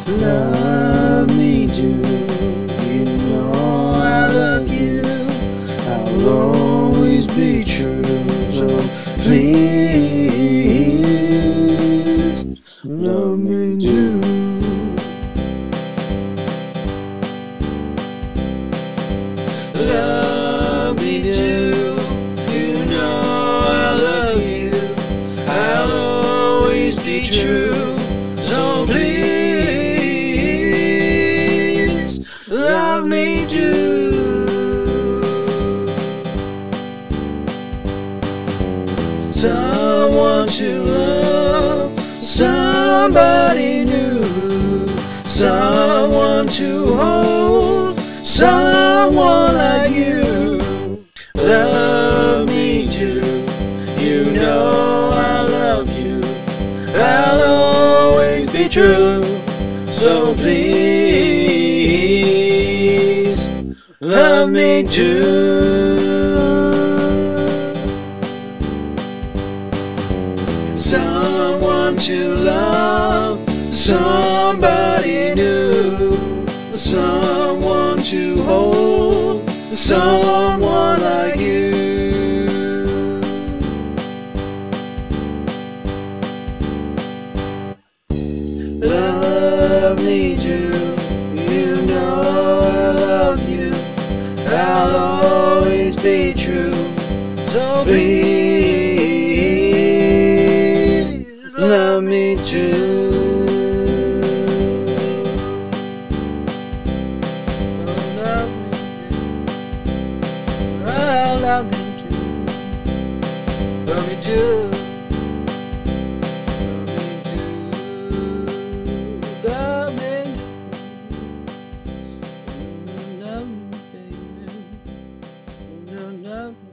Love me too. You know I love you. I'll always be true. So please love me too. Love me too. You know I love you. I'll always be true. So please love me too. Someone to love, somebody new, someone to hold, someone like you. Love me too. You know I love you. I'll always be true. So please love me too. Someone to love, somebody new, someone to hold, someone like you. Love me too. You know I love you. I'll always be true. So please love me too. Love me too. Love me too. Love me too. Love me, baby. Love me.